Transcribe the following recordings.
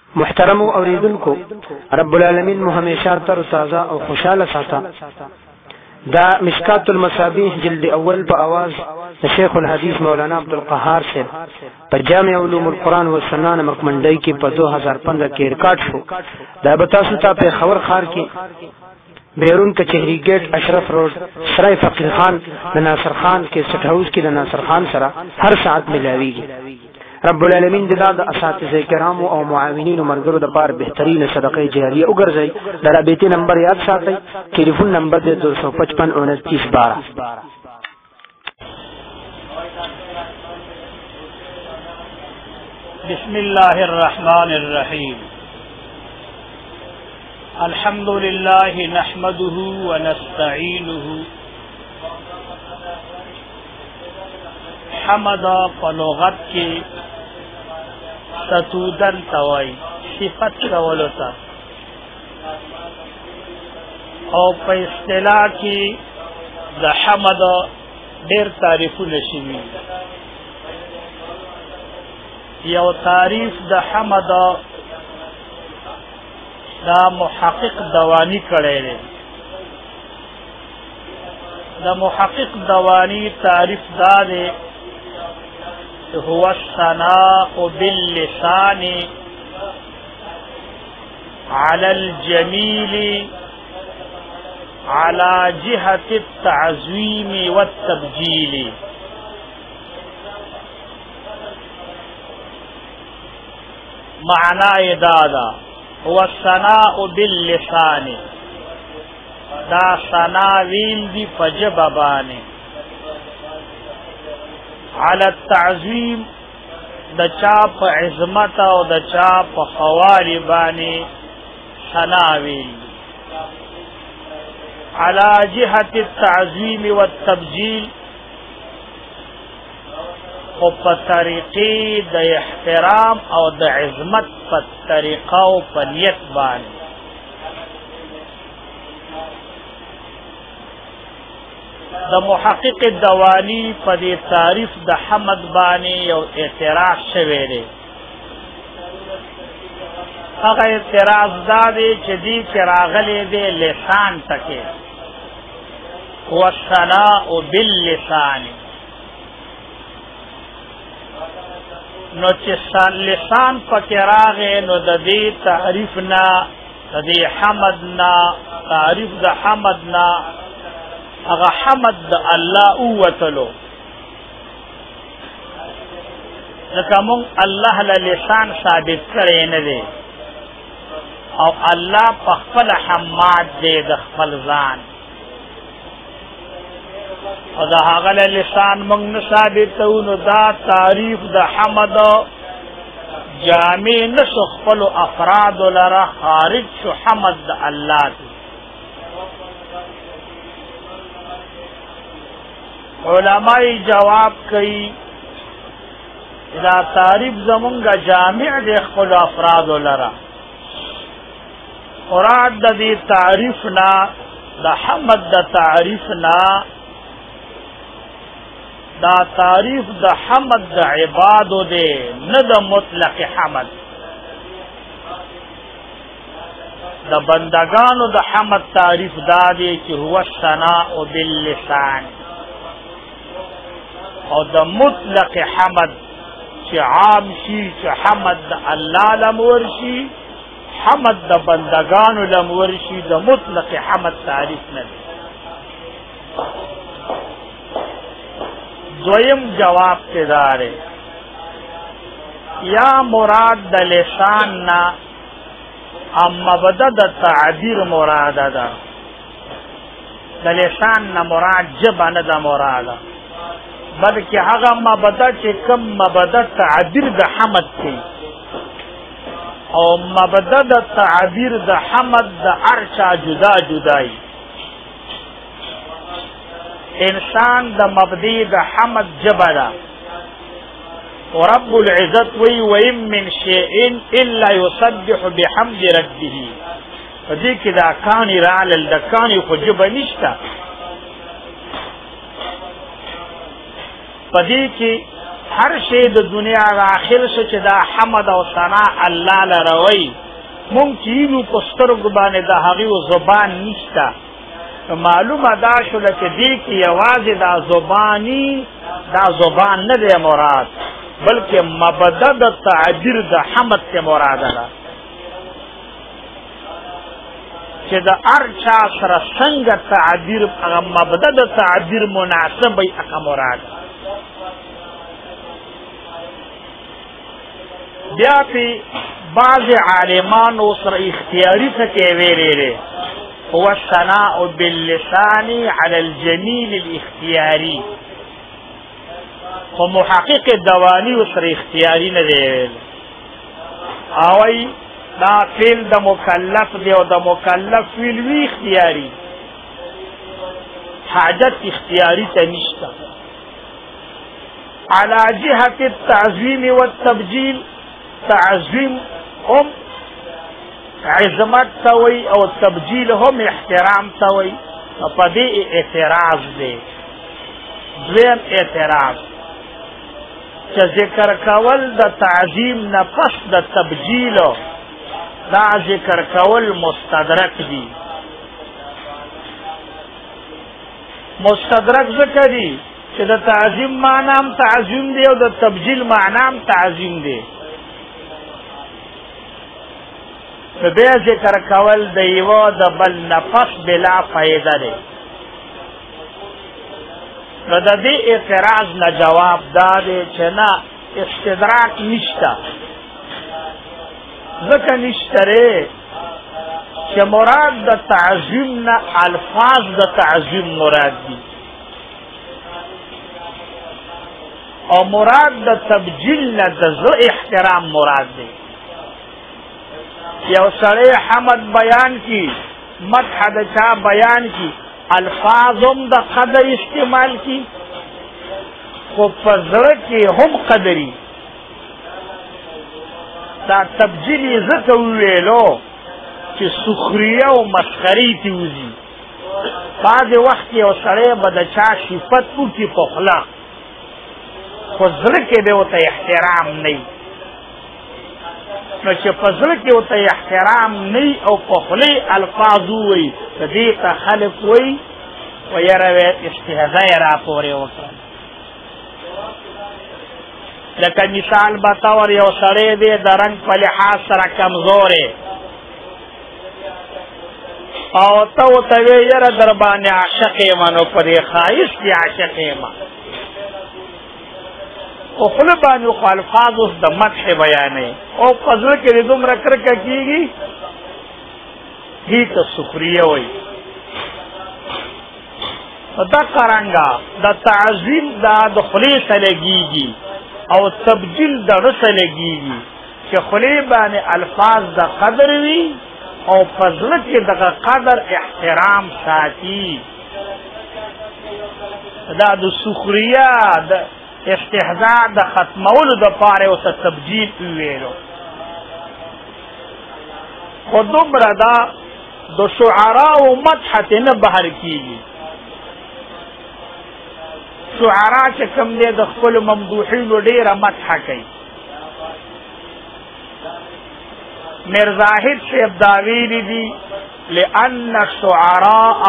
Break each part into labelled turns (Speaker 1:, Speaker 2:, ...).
Speaker 1: محترم اوریدونکو، رب العالمین مو ہمیشہ تر تازہ اور خوشحال ساتا. دا مشکات المصابیح جلد اول پا آواز شیخ الحدیث مولانا عبدالقہار سے جامع علوم القرآن و سنہ نمک منڈئی کی پا 2015 کے ریکارڈ شو. دا بتاسو تا پہ خبر خار کی بیرون کچہری گیٹ اشرف روڈ سرائے فقیر خان ناصر خان کے سٹ ہاؤس کی ناصر خان سرا ہر ساعت ملاوی گی. رب العالمین دلا دا اساتذہ کرام او معاونین و مرگرو دا پار بہترین صدقہ جاریہ اگر جائی. دا بیتی نمبر یاد ساتھ ٹیلی فون نمبر دے 255-29-12.
Speaker 2: بسم اللہ الرحمن الرحیم. الحمد للہ نحمده ونستعینه. حمد فلغت کی ستودن توائی صفت کولتا او پا اصطلاح کی دا حمد دیر تعریفو نشوی. یو تعریف دا حمد دا محقق دوانی کڑے دے. دا محقق دوانی تعریف دا دے هو الثناء باللسان على الجميل على جهة التعظيم والتبجيل. معنى دادا هو الثناء باللسان، دا ثنا ویل دی فجببانی، على التعظیم دا چاپ عظمت او دا چاپ خواری بانی ثناویل، على جهة التعظیم والتبجیل او پا طریقی دا احترام او دا عظمت پا طریقہ او پا نیت بانی. دا محقق دوانی پا دی تعریف دا حمد بانی یو اعتراض شوے دے. اگا اعتراض دا دے چی دی چراغلے دے لسان تکے والثناء باللسان. نو چی لسان پا کراغے نو دا دی تعریفنا دا دی حمدنا تعریف دا حمدنا اگا حمد دا اللہ اوتلو لکہ مونگ اللہ لسان ثابت کرے ندے او اللہ پخفل حماد دے دخفل زان او دا حغل لسان مونگ نثابتو نو دا تعریف دا حمد جامع نسخفل افراد لرا خارج شو حمد دا اللہ دی. علماء جواب کئی دا تعریف زمونگا جامع دے خلو افراد لرا. مراد دا دی تعریفنا دا حمد دا تعریفنا دا تعریف دا حمد دا عبادو دے ند مطلق حمد. دا بندگانو دا حمد تعریف دا دے چی هو الثناء باللسان، اور دا مطلق حمد چی عام شی چی حمد دا اللہ لمورشی حمد دا بندگانو لمورشی دا مطلق حمد تعریف ندے. دویم جواب تدارے یا مراد دا لسان نا اما بدا دا تعبیر مراد دا دا لسان نا مراد جبا ندا مراد بلکہ هغه مبدا چې کم مبدا تعبیر د حمد کی او مبدا د تعبیر د حمد د ارچا جدا جدائی. انسان د مبدی د حمد جبلا ورب العزت وی وَإِن مِّن شَيْءٍ إِلَّا يُسَبِّحُ بِحَمْدِ رَبِّهِ. فدی کی دا کانی رعلل دا کانی خو جبا نشتا. پدی کی هر شی د دنیا داخل شو چې دا حمد او ثنا الله لروي مونږ چې نو پسترګ باندې د هغه زبان نشته معلومه دا شو چې دې کې یوازې دا زبان نه دی مراد بلکې مبدا د تعبیر د حمد ته مراد ده چې د ارچا سره څنګه تعبیر هغه مبدا د تعبیر مناسب وي هغه مراد بیا په بعض عالمانو سره اختیاري څه ویلي هو الثناء باللسان على الجميل الاختياري ومحقق الدواني سره اختیاري نه دی اوي دا فعل د مکلف دی او د مکلف فعل وی اختیاري حاجت اختیاري ته نشته على جهة التعظيم والتبجيل تعظيم هم عظمت توي او تبجيل هم احترام توي په دې اعتراض دی دویم اعتراض چې ذکر کول د تعظیم نه پس د تبجیل دا ذکر کول مستدرک دی مستدرک ذکر دی چې د تعظیم معنی هم تعظیم دی او د تبجیل معنی هم تعظیم دی بیا ذکر کول د یو د بل نفس بلا فائدہ دی نو د دې اعتراض نه جواب دا دی چې نه استدراک نشته ځکه نشته چې مراد د تعظیم نه الفاظ د تعظیم مراد دي او مراد د تبجیل نه د زړه احترام مراد دی یو سړی حمد بیان کی مدح د چا بیان کی الفاظم د قدر استعمال کی خو په زړه کې هم قدري دا تبجیل یې ځکه وویلو چې سخریه او مسخرې ته وځي بعضې وخت یو سړی به د چا صفت وکړي په خوله خو زړه کې به ورته احترام نه وي نو چې په زړه کې ورته احترام نه وي او په خولې الفاظ ووایي د دې ته خلک وایي ویره استهزا یې راپورې وکړه لکه مثال به طور یو سړی دی د رنګ په لحاظ سره کمزوری او ته ورته وایې یاره در باندې عاشق یم نو په دې ښایست کې عاشق یم او خوله باندې خو الفاظ اوس د مدح بیانوي او په زړه کې دې دومره کرکه کېږي دې ته سخریه وایي دا قرانګه د تعظیم دا د خولې ته لګېږي او تبجیل د غه ته لګېږي چې خولې باندې الفاظ د قدر وي او په زړه کې دغه قدر احترام ساتي دا د سخریه د استهزاء د ختمولو د پاره او تبجیل ویلو خو دومره دا د شعراو مدح ته نه بهر کېږي شعرا چې کوم دی د خپلو ممدوحینو ډېره مدح کوي میرزاهد صاحب دا ویلي دي لأن الشعراء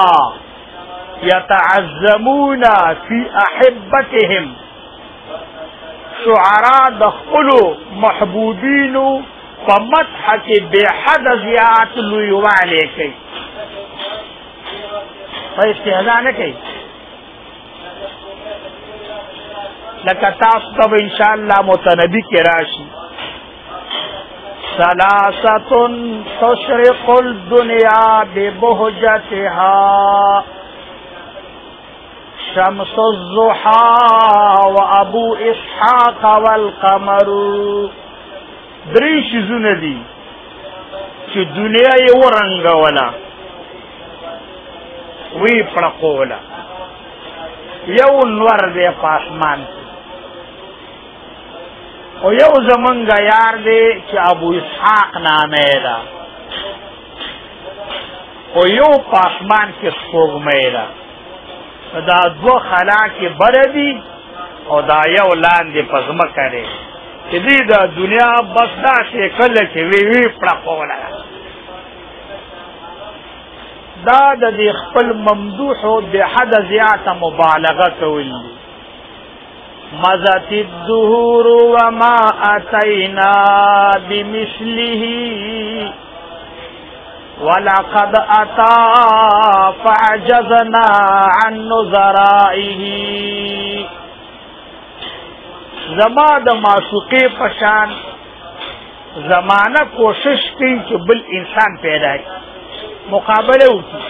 Speaker 2: يتعظمون في أحبتهم شعراء د خپلو محبوبینو په مدح کې بې حده زیات لویوالی کوي په استهزا نه کوي لکه تاسو ته به انشاءالله متنبي کې راشي ثلاثة تشرق الدنيا ببهجتها شمس الضحى وابو اسحاق والقمر درې شیزونه دي چې دنیا یې ورنګوله وی پړقوله یو نور دی په اسمان او یو زمونږ یار دی چې ابو اسحاق نامه ده او یو په اسمان کې سپوږمۍ ده دا دوه خلا کې بره دي او دا یو لاندې په ځمکه دی چې دې د دنیا بس داسې کله چې وی پړقوله دا د دې خپل ممدوح او بې حده زیاته مبالغه کول دي. مزت الدهور وما اتینا بمثله ولقد اتا فعجزنا عن نظرائه. زما د معشوقې پشان زمانہ کوشش کی چې بل انسان پیدا کړي مقابله وکړي،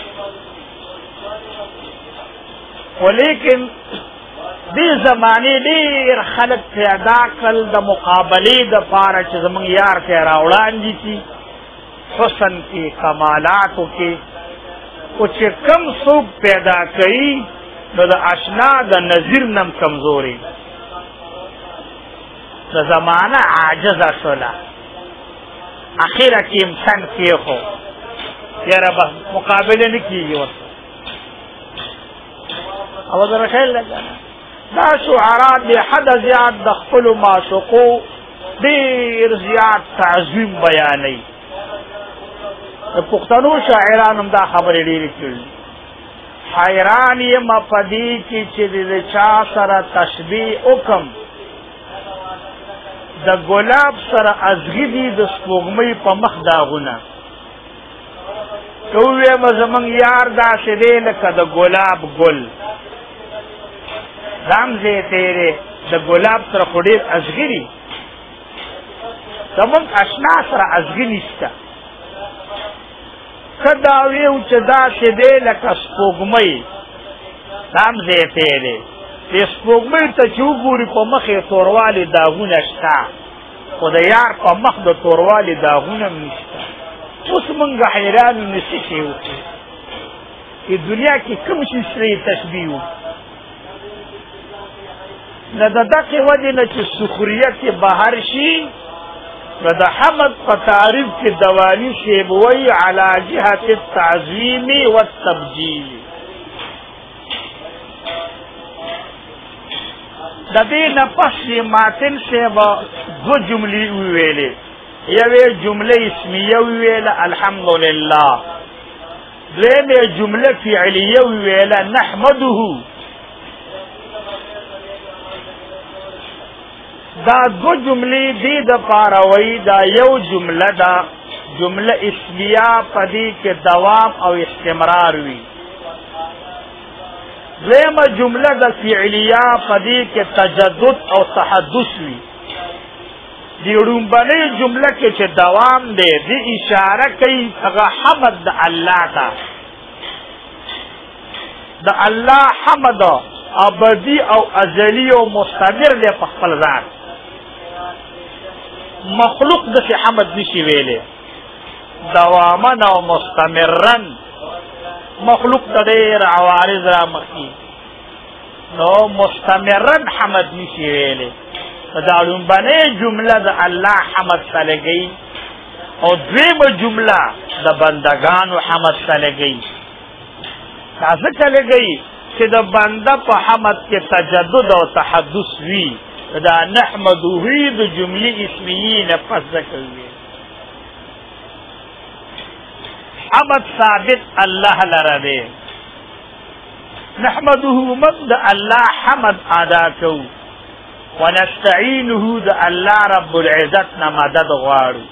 Speaker 2: ولیکن دې زمانې ډېر خلک پیدا کړل د مقابلې دپاره چې زموږ یار ته راوړاندې کړي حسن کې کمالاتو کې، خو چې کم څوک پیدا کوي نو د اشنا د نظیر نم کمزوري د زمانه عاجزه شوله. اخیره کې انسان کېښو یاره بس مقابله نه کېږي ورته. او زه خیال لګه دا شعرا بې حده زیات د خپلو معشوقو ډېر زیات تعظیم بیانوي. د پښتنو شاعرانو هم دا خبرې ډېرې کړي. حیران یم په دې کې چې د چا سره تشبیه وکم، د ګلاب سره ازغي دي د سپوږمۍ په مخ داغونه. که ووایم زموږ یار داسې دی لکه د ګلاب ګل، دا هم ځای تېرې د ګلاب سره خو ډېر ازغي دي، زموږ اشنا سره ازغي نشته. که دا ویو چې داسې دی لکه سپوږمۍ، دا هم ځای تېرې دې سپوږمۍ ته چې وګوري په مخ یې توروالي داغونه شته، خو د یار په مخ د توروالي داغونه هم نشته. اوس موږ حیران یو نو څه شی وکړو چې دنیا کې کوم شي سره یې تشبیه وکړو. نه د دقې وجې نه چې سخریت یې بهر شي، نو د حمد په تعریف کې دواني صاحب وایي علی جهت التعظیم والتبجیل. د دې نه پس یې ماتن صاحب دو جملې وویلې، یوې جمله اسمیه وویله الحمدلله، دویمې جمله فعلیه وویله نحمده. دا دو جملې دې دپاره وایي دا یو جمله ده، جمله اسمیه په دې کې دوام او استمرار وي. دویمه جمله د فعلیه په دې کې تجدد او تحدث وي. دی ړومبنۍ جمله کې چې دوام دی دې اشاره کوي هغه حمد د الله ته. د الله حمد ابدي او ازلي او مستمر دی په خپل ذات. مخلوق داسې حمد نشي ویلی دوامن او مستمرن. مخلوق ته ډېر عوارض را مخکي، نو مستمرن حمد نشي ویلی. دا لومبنۍ جمله د الله حمد ته لګوي، او دویمه جمله د بندګانو حمد ته لګوي. دا ځکه لګوي چې د بنده په حمد کې تجدد او تحدث وي. دا نحمده د جملې اسمیې نه پس ذکر وي. حمد ثابت الله لره دی. نحمده من د الله حمد ادا کوو، ونستعینه د الله رب العزت نه مدد غواړو،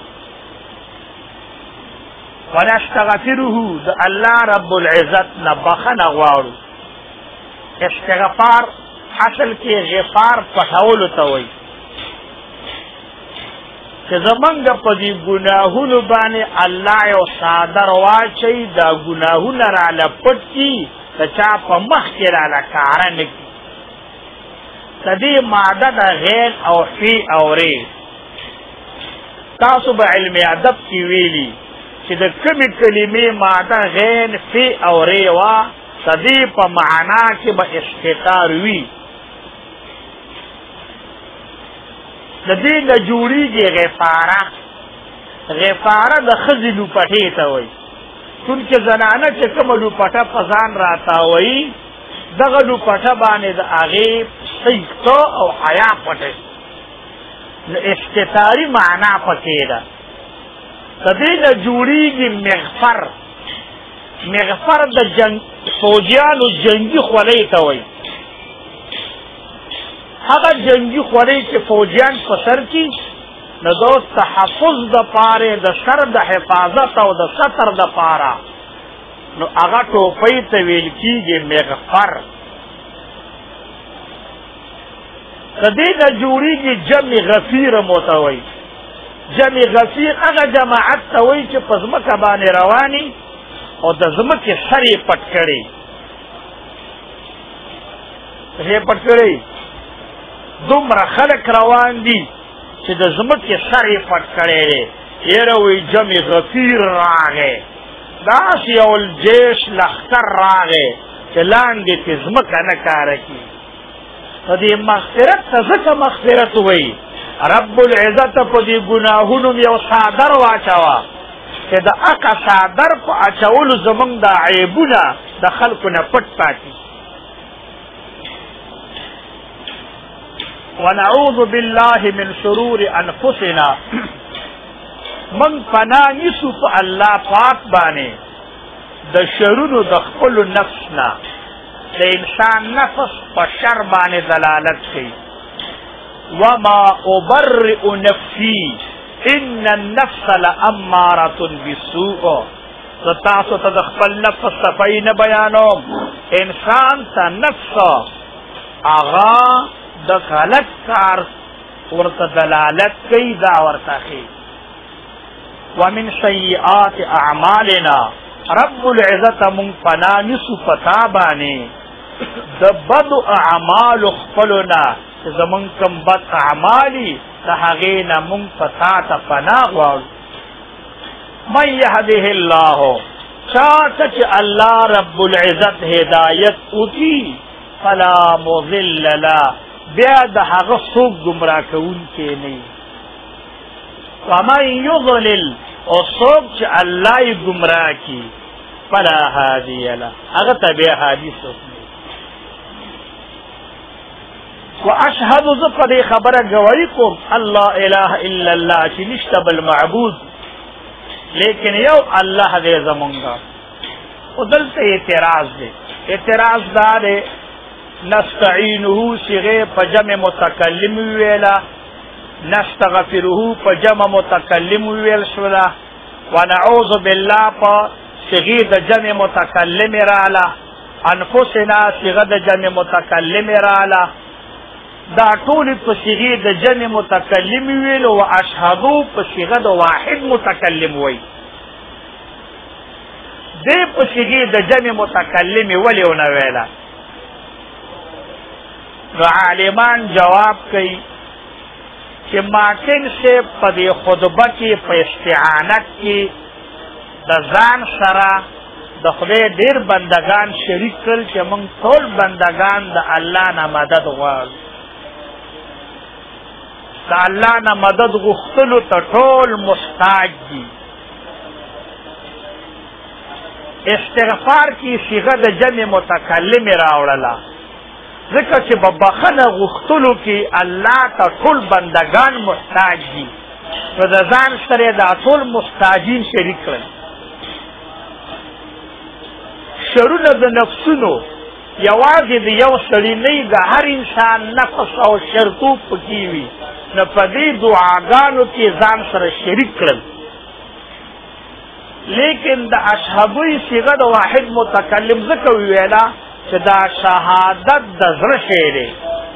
Speaker 2: ونستغفره د الله رب العزت نه بخنه غواړو. استغفار اصل کې غفار پټولو ته وایي چې زمونږ په دې ګناهونو باندې الله یو څادر واچوي، دا ګناهونه راله پټ کړي، د چا په مخ کې راله ښکاره نه کړي. د دې ماده د غین او فی او ری. تاسو به علم ادب کې ویلي چې د کومې کلمې ماده غین فی او ری وه، د دې په معنا کې به افتقار وي. د دې نه جوړېږي غفاره. غفاره د ښځې لوپټې ته وایي، چونکې زنانه چې کومه لوپټه په ځان راتاووي، دغه لوپټه باندې د هغې سیکتو او حیا پټه نو استتاری معنا پکې ده کدی نه جوړیږي مغفر د جنگ فوجیانو جنگی خولې ته وایي هغه جنگی خولې چې فوجیان په سر کې نو د تحفظ د پاره د سر د حفاظت او د ستر د پاره نو هغه ټوپۍ ته ویل کېږي مغفر کدی نه جوړیږي جمع غفیر موتوي جمع غفیر هغه جماعت ته وایي چې په ځمکه باندې رواني او د ځمکې سر یې پټ کړی دومره خلک روان دي چې د ځمکې سر یې پټ کړی دی یاره وایي جمع غفیر راغی داسې یو الجیش لښکر راغی چې لاندې پې ځمکه نه کاره کړي نو دې مغفرت ته ځکه مغفرت وایي رب العزت په دې ګناهونو یو څادر واچوه چې د اقا څادر په اچولو زمونږ د عیبونه د خلکو نه پټ پاتې ونعوذ بالله من شرور انفسنا من پناه نیسو په الله پاک باندې د شرونو د خپلو نفس نه د انسان نفس په شر باندې دلالت کوي وما ابرئ نفسي ان النفس لاماره بالسوء تاسو ته د خپل نفس صفای نه بیانوم انسان ته نفس آغا د غلط کار ورته دلالت کوي دا ورته ښیي ومن سیئات اعمالنا رب العزت مونږ پناه نیسو پتا باندې د بدو اعمالو خپلو نه چې زمونږ کوم بد اعمالي د هغې نه مونږ پتا ته پناه غواړو من یهده الله چا ته چې الله رب العزت هدایت وکړي فلا مضل له بیا د هغه څوک ګمراه کوونکی نه وي ومن یضلل او څوک چې الله یې ګمراه کړي فلا هادي له هغه ته بیا هادي څوک نه وي واشهد زه په دې خبره ګواهي کوم الله اله الا الله چې نشته بل معبود لیکن یو الله دې زمونږ او دلته اعتراض دی اعتراض دا دی نستعینه صیغه په جمع متکلم ویلا نستغفره په جمع متکلم ویل شولا ونعوذ بالله په صیغه د جمع متکلم رااله انفسنا صیغه د جمع متکلم رااله دا ټول په صیغه د جمع متکلم ویل او اشهدو په صیغه د واحد متکلم وی دې په صیغه د جمع متکلم ولونه ویلا عالمان جواب کوي چې ماکن سے په دې خطبه کې په استعانت کې د ځان سره د خدای ډېر بندگان شریک کړل چې موږ ټول بندگان د الله نه مدد غواړو د الله نه مدد غوښتلو ته ټول محتاج دي استغفار کې صیغه د جمع متکلم راوړله ځکه چې په بخښنه غوښتلو کې الله ته ټول بندگان محتاج دي نو د ځان سره دا ټول محتاجین شریک کړل شرونه د نفسونو یوازې د یو سړي نه د هر انسان نفس او شرطوب پکې وي نو په دې دعاګانو کې ځان سره شریک کړل لیکن د اشهدوی صیغه د واحد متکلم ځکه ویلا چې دا شهادت د زړه شی دی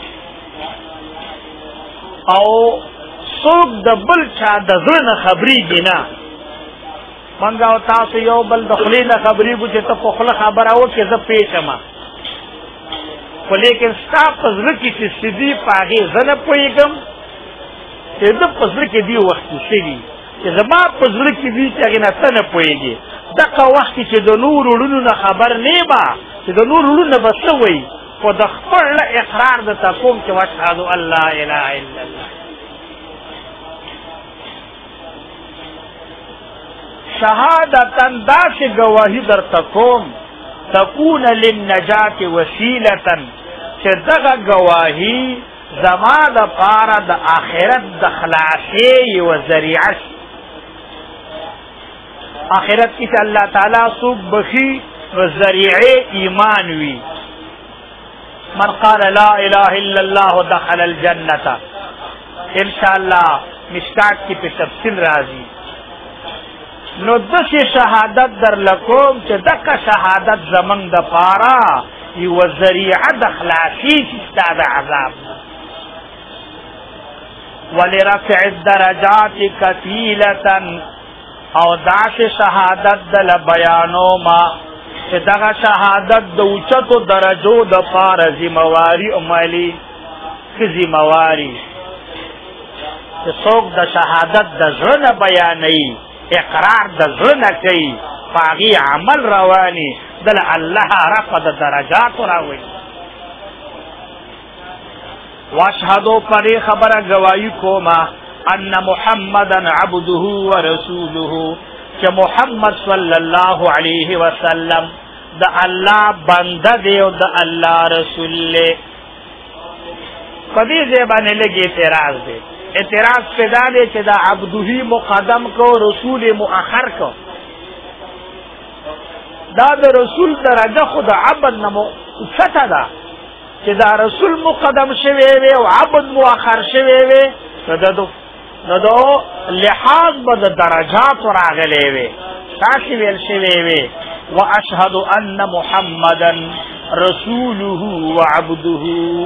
Speaker 2: او څوک د بل چا د زړه نه خبرېږي نه موږ او تاسو یو بل د خولې نه خبرېږو چې ته په خوله خبره وکړې زه پېژنم خو لیکن ستا په زړه کې چې څه دي په هغې زه نه پوهېږم چې ده په زړه کې دې وختې څه دي چې زما په زړه کې دي چې هغې نه ته نه پوهېږې دغه وخت کې چې د نورو وړونو نه خبر نه یمه چې د نورو وړونو به څه وایي خو د خپل اقرار درته کوم چې واشهد ان لا اله الا الله شهادتن داسې ګواهي درته کوم تکون للنجات وسیلة چې دغه گواهی زما د پاره د آخرت د خلاصې یوه ذریعه شي. آخرت کې چې الله تعالی څوک بخي نو ذریعه ایمان وي. من قال لا اله الا الله دخل الجنة. انشاءاللہ مشکات کی پہ تفصیل راضی. نو دسی شہادت در لکوم چې دکا شہادت زمن د پارا یو ذریعہ د خلاصی ستا د عذاب. ولرفع الدرجات کفیلتا او داس شہادت دل بیانو ما چې دغه شهادت د اوچتو درجو د پاره ذمہواری عملی کی ذمہواری چې څوک د شهادت د زړه نه بیانوي، اقرار د زړه نه کوي، په هغې عمل رواني، دله الله رفع د درجاتو راوړي. واشهدو پرې خبره گواهی کومه ان محمدا عبده ورسوله کہ محمد صلی اللہ علیہ وسلم دا اللہ بندہ دے و دا اللہ رسول لے. پدی زیبانے لگے اعتراض دے، اعتراض پیدا دے کہ دا عبدہی مقدم کو رسول مؤخر کو. دا رسول درجہ خود عبد نمو اچھتا دا کہ دا رسول مقدم شوے وے و عبد مؤخر شوے وے نو دو لحاظ با دا درجات راغلے وے تاکی ویل شوے وے. واشہد ان محمدا رسولہ وعبدہ.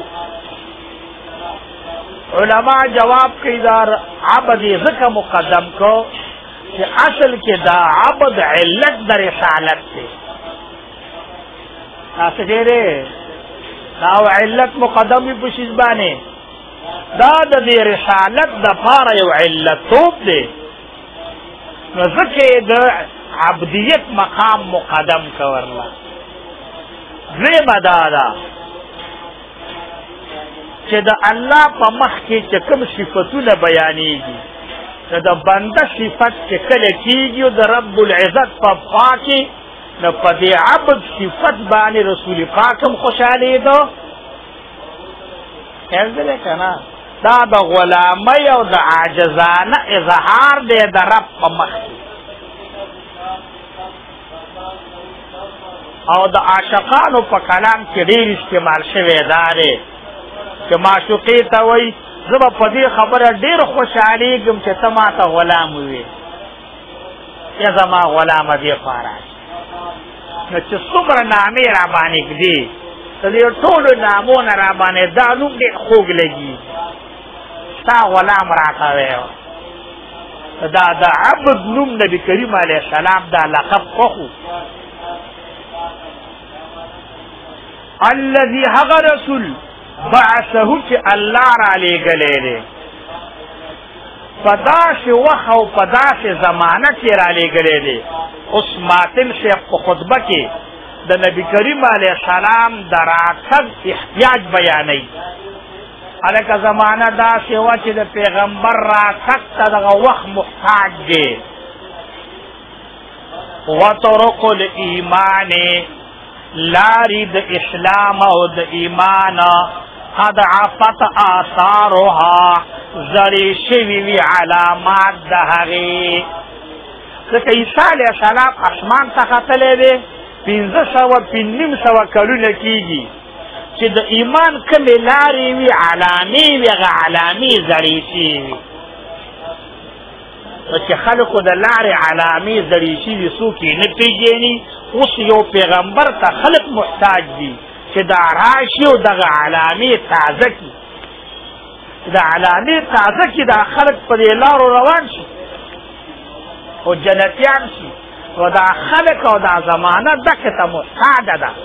Speaker 2: علماء جواب کی دار عبد ذکر مقدم کو کہ اصل کے دا عبد علت در رسالت تے ناسکے رے دا علت مقدم بھی پشیز بانے دا دی رسالت دا پارا یو علت توب دے نو ذکر دا عبدیت مقام مقدم کورلا. دریم دادا چې دا اللہ پا مخ کی چکم صفتون بیانیگی دا بندہ صفت چکل کیگی و دا رب العزت پا پاکی نو پا دی عبد صفت بانی رسول پاکم خوشحالی دو خیل دلے کنا دا دا غلامی و دا عاجزانہ اظہار دے دا رب پا مخ کی. او دا عاشقانو پا کلام کی دیر استعمال شوے دارے کہ معشوقی تا وی زبا پا دی خبر دیر خوشحالی گم چه تما تا غلام ہوئے یا زما غلام دی خواراش نو چه صبر نامی رابانک دی تا دی طول نامون رابانک دا نوم دی خوگ لگی تا غلام راکاوے دا عبد نوم نبی کریم علیہ السلام دا لقب خوخو. الذي حق رسول بعثه چه اللہ را لے گلے دے پداش وقت و پداش زمانہ چه را لے گلے دے. اس ماتن سے خطبہ کے دا نبی کریم علیہ السلام دراتب احتیاج بیانی علیکہ زمانہ دا سوا چه دا پیغمبر راتب تا دا وقت محتاج دے. وطرق الایمان لاری د اسلام او د ایمان قد عفت آثارها زری شوی وی علامات د هغې. ځکه عیسی علیه السلام اسمان ته ختلی دی 1500 کلونه کېږي چې د ایمان کومې لارې وي علامې وي هغه علامې زړې شوي وي. چې خلکو د لارې علامې زړې شوي څوک یې نه پېژني. اوس یو پیغمبر ته خلق محتاج دي چې دا راشي او دغه علامې تازه کړي، دا علامې تازه کړي، دا خلق په دې لارو روان شي او جنتیان شي. و دا خلق او دا زمانه دکې ته محتاجه ده.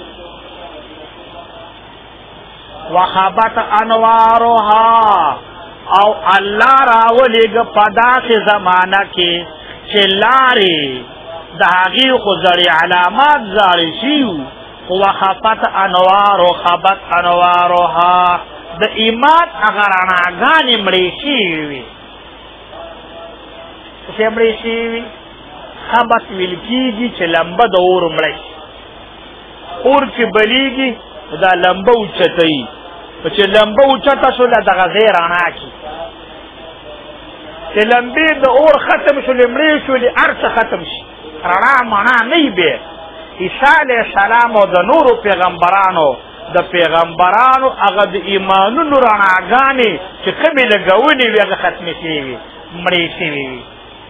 Speaker 2: وخبت انوارها او الله راولېږه په داسې زمانه کې چې لارې دا هغې خو زړې علامات زاړې شي. وخفت انوارو خبت انوارها د ایمان هغه رڼاګانې مړې شوي وي. څه مړې شوي وي؟ خبت ویل کېږي چې لمبه د اور مړی اور چې بلیږي دا لمبه اوچتوي چې لمبه اوچته شوله دغه ځای رڼا کړي، چې لمبې د اور ختم شولې مړې شولې هر څه ختم شي، رڼا مڼا نه وي بیا. عیسی علیه السلام او د نورو پیغمبرانو هغه د ایمانونو رڼاګانې چې کومې لګولې وي هغه ختمې شوې وي، مړې شوې وي.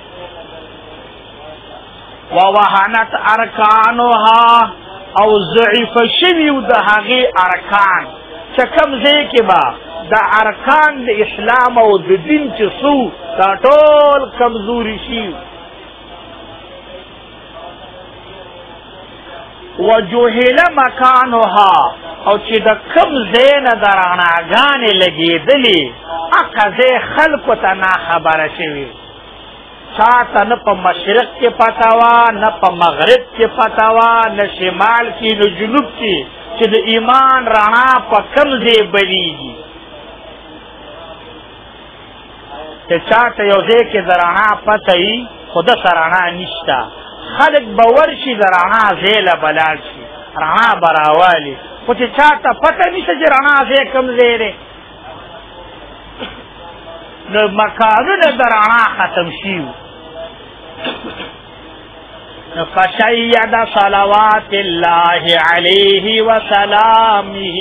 Speaker 2: ووهنت ارکانها او ضعیف شوي و د هغې ارکان، چې کوم ځای کې به د ارکان د اسلام او د دین چې څو دا ټول کمزوري شي. وجهل مکانها او چې د کوم ځای نه د رڼاګانې لګېدلې هغه ځای خلکو ته ناخبره شوي، چاته نه په مشرق کې پته وه، نه په مغرب کې پته وه، نه شمال کې نه جنوب کې، چې د ایمان رڼا په کوم ځای بلیږي. چې چاته یو ځای کې د رڼا پته وي خو دسه رڼا نشته، خلک به ورشي د رڼا ځای له به لاړ شي، رڼا به راوالي، خو چې چاته پته نشته چې رڼا ځای کوم ځای دی نو مکانونه د رڼا ختم شي. فشید صلوات الله علیه وسلامه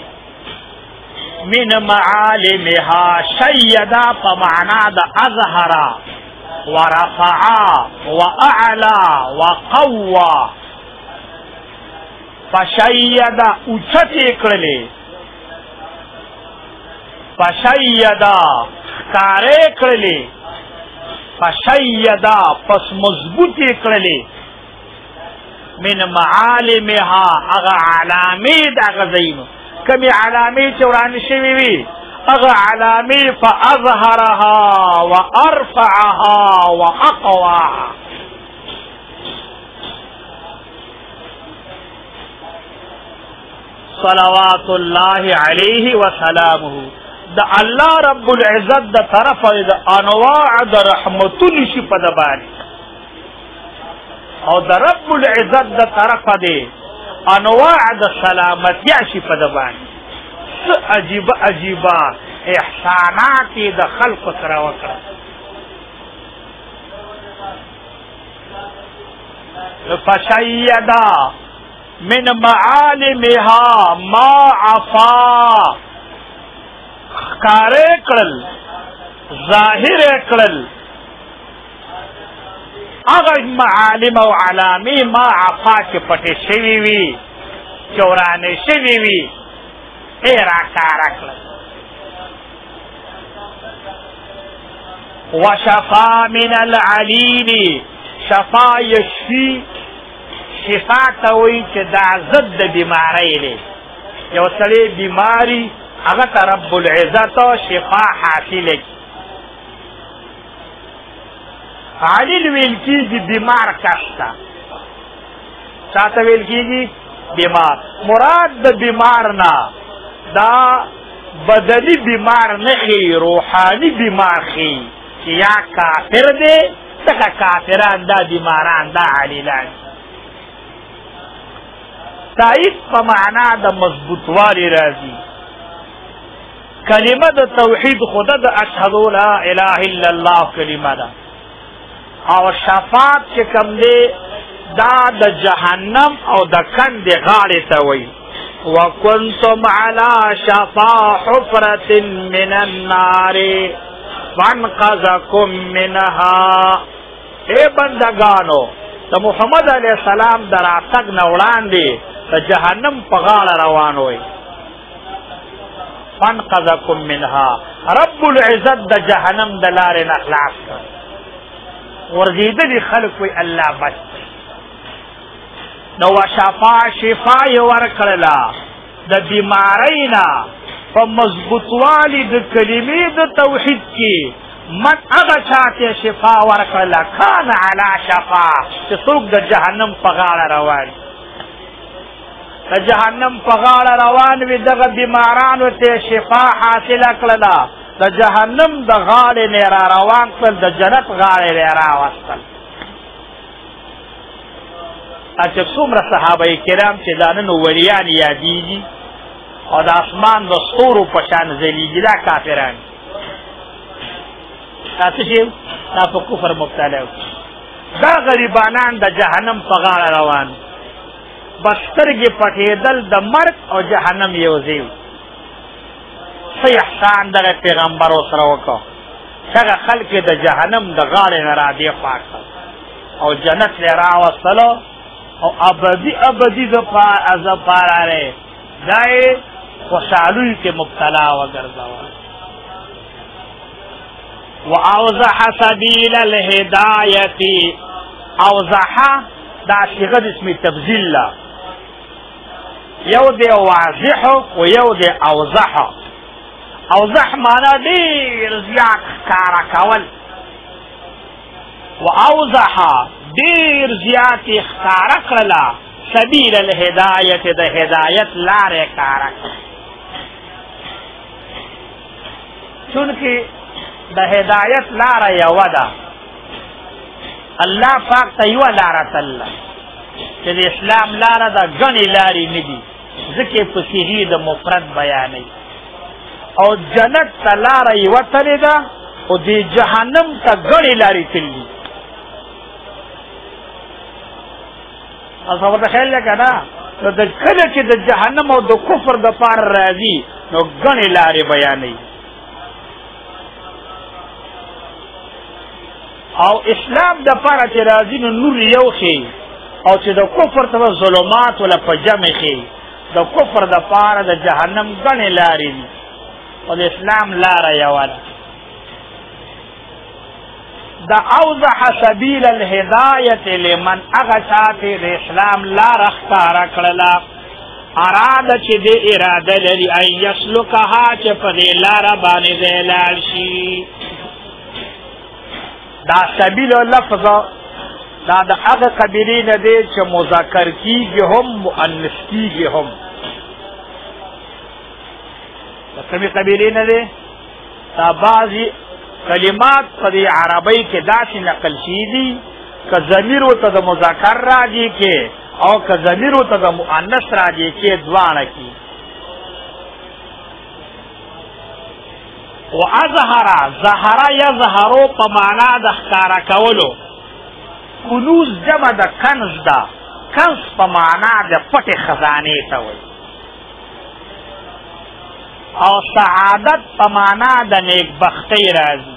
Speaker 2: من معالمها، شیدا په معنا د اظهرا ورفعا واعلا وقوا. فشیدا اوچتې کړلې، فشیدا ښکارې کړلې، فشیدا پس مضبوطې کړلې، من معالمها هغه علامې د هغه ځایونو، کومې علامې چې وړاندې شوي وي هغه علامې، فاظهرها وارفعها واقواها. صلوات الله علیه وسلامه، د الله رب العزت د طرفه د انواع د رحمتونو شي په د باندې، او د رب العزت د طرفه د انواع د سلامتیا شي په د باندې. څه عجیبه عجیبه احسانات یې د خلقو سره وکړه. فشیدا من معالمها ما عفا، ښکارې کړل، ظاهر کړل هغه معالم او علامې ما عفا چې پټې شوي وي، چورانې شوي وي، ای راښکاره کړل. وشفا من العليل، شفا یشفي، شفا ته وایي چې دا ضد د بیمارۍ دی. یو سړی بیماري هغه ته رب العزت شفا حاصله کړي. علیل ویل کېږي بیمار کس ته، چاته ویل کېږي بیمار. مراد د بیمار نه دا بدني بیمار نه ښیي، روحاني بیمار ښیي چې یا کافر دی، ځکه کافران دا بیماران دا علیلان. تایید په معنا د مضبوطوالي راځي. کلمه د توحید خدا د اشهد لا اله الا الله کلمه ده، او شفاعت چې کوم دی دا د جهنم او د کندې غاړې ته وایي. وکنتم علی شفا حفرة من النار فانقذکم منها. اے بندگانو، د محمد علیه السلام د راتګ نه وړاندې د جهنم په غاړه روان وئ. فانقذکم منها، رب العزت د جهنم د لارې نه خلاص کړ. ورځېدلي خلک وئ الله بچ. نو وشفا، شفا یې ورکړله د بیمارۍ نه په مضبوطوالي د کلمې د توحید کې. من هغه چاته شفا ورکړله کان علی شفا، چې څوک د جهنم په غاړه روان، د جهنم په غاړه روان وي، دغه بیمارانو ته شفا حاصله کړله، د جهنم د غاړې نه را روان کړل، د جنت غاړې نه راوستل. چې څومره صحابه کرام چې دا نن ولیان یادېږي او د اسمان د ستورو په شان ځلیږي. دا کافران تاسو چې دا په کفر مبتلا وو. دا غریبانان د جهنم په غاړه روان، بس سترګې پټېدل د مرګ او جهنم یو ځای و. څه احسان دغه پیغمبر ورسره وکړ چې هغه خلک یې د جهنم د غاړې نه را دې خوا کړل او جنت یې راوستلو او ابدي ابدي د پاره دا یې خوشحالۍ کې مبتلا وګرځول. واوضح سبیل الهدایت، اوضح دا صيغه د اسم تبذیل لا، یو دی واضح او یو دی اوضح. اوضح معنا ډیر زیات ښکارا کول، واوضح ډیر زیات ښکارا کړلا سبیل الهدایت، د هدایت لارې ښکارا کړه. چونکه د هدایت لاره یو ده، الله پاک ته یو لاره تله چې د اسلام لاره د ګڼې لارې نه دي، ځکه په صیغې د مفرد بیانوي. او جنت ته لاره یوه تلې ده او د جهنم ته ګڼې لارې تللي. تاسو ورته خیال دی که نه؟ نو د کله چې د جهنم او د کفر دپاره راځي نو ګڼې لارې بیانوي. او اسلام د پاره چې راځي نو نور یو خي، او چې د کفر ته ظلمات ولا په جمع خي. د کفر د پاره د جهنم ګڼې لارې دي او د اسلام لاره یو ده. د اوضح سبیل الهدایت لمن هغه چاته د اسلام لاره ښکاره کړله، اراده چې د اراده لري ان یسلکها چې په دې لاره باندې دی لاړ شي. دا سبیل لفظ دا د هغه قبیلې نه دی چې مذکر کیږي هم مؤنث کیږي هم. د کومې قبیلې نه دی؟ دا بعضې کلمات په دې عربۍ کې داسې نقل شوي دي که ضمیر ورته د مذکر راجع کې او که ضمیر ورته د مؤنث راجع کې، دواړه کې. و اظهر ظهر یظهرو په معنا د ښکاره کولو. کنوز جمع د کنز ده، کنز په معنا د پټې خزانې ته وایي. او سعادت په معنا د نیکبختۍ راځي.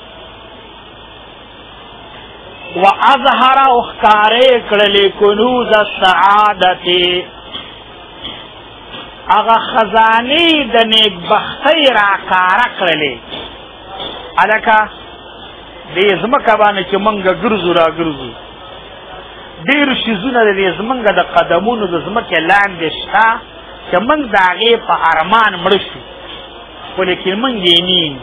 Speaker 2: و اظهر او ښکارې کړلې کنوز السعادت، هغه خزانې د نیکبختۍ راکاره کړلې. هلکه دې ځمکه باندې چې موږ ګرځو را ګرځو، ډېر شیزونه د دې زموږ د قدمونو د ځمکې لاندې شته چې موږ د هغې په ارمان مړه شو، خو لیکن موږ یې نیم.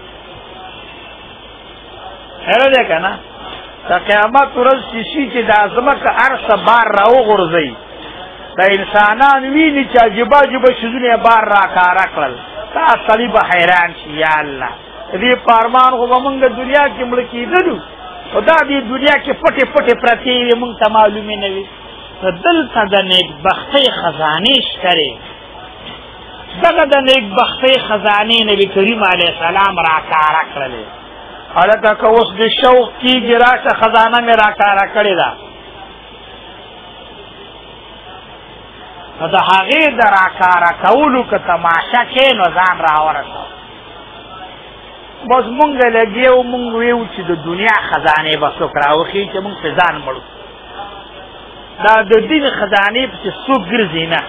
Speaker 2: خیره دی که نه؟ د قیامت ورځ چې شي چې دا ځمکه هر څه بار را وغورځوي، د انسانان ویني چې عجیبه عجیبه شیزونه یې بار راکاره کړل، دا سړي به حیران شي یا الله دې په ارمان خو به موږ د دنیا کې مړه کېدلو، خو دا دې دنیا کې پټې پټې پرتې وې موږ ته معلومې نه وي. نو دلته د نیکبختۍ خزانې شته. دغه د نیکبختۍ خزانې نبي کریم علیه السلام راکاره کړلې. هلته که اوس د شوق کېږي راشه خزانه مې راکاره کړې ده، نو د هغې د راکاره کولو که تماشه کې نو ځان راورسوه. بس مونږ لګېو، مونږ ویو چې د دنیا خزانې به څوک راوښي چې مونږ پرې ځان مړو. دا د دین خزانې پسې څوک ګرځي نه.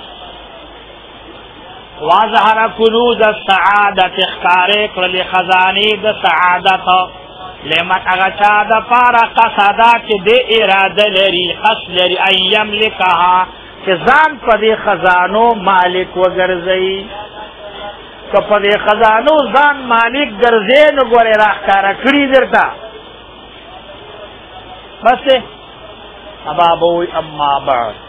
Speaker 2: واظهر کنوز السعادت، ښکارې کړلې خزانې د سعادت لمن هغه چا دپاره قصده چې دې اراده لري، قصد لري ان یملکها چې ځان په دې خزانو مالک وګرځوي. که په دې خزانو ځان مالک ګرځې نو ګورې راښکاره کړي درته. بس ابا به وایي اما بعد